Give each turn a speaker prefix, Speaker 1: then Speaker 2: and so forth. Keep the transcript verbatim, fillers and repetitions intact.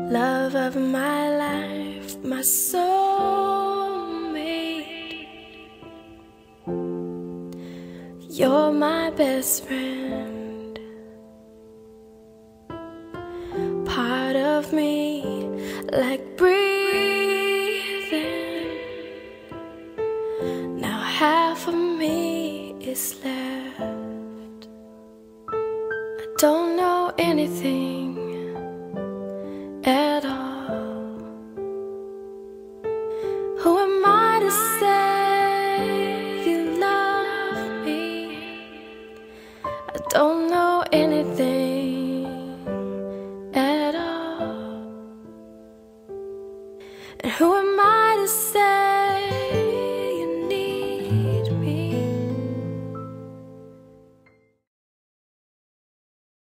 Speaker 1: love of my life, my soulmate. You're my best friend, part of me like breathing. Now half of me is left. I don't know anything at all. Who am I to say you love me? I don't know anything at all. And who am I to say